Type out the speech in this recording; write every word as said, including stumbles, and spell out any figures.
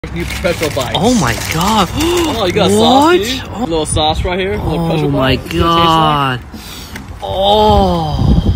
New pretzel bites. Oh my god. Oh, you got what? sauce, dude? A little sauce right here. A little Oh pretzel my bite. god. Oh.